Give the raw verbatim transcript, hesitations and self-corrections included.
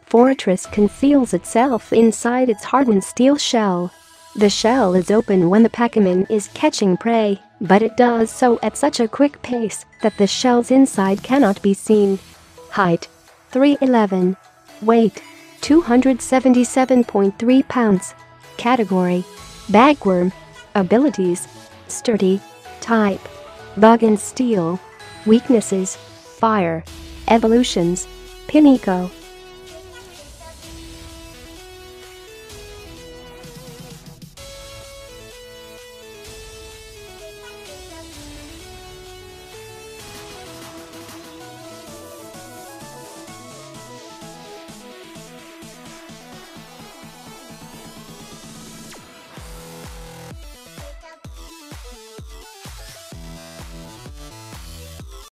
Forretress conceals itself inside its hardened steel shell. The shell is open when the Pokémon is catching prey, but it does so at such a quick pace that the shell's inside cannot be seen. Height: three eleven. Weight: two hundred seventy-seven point three pounds. Category: Bagworm. Abilities: Sturdy. Type: Bug and Steel. Weaknesses: Fire. Evolutions: Pinico.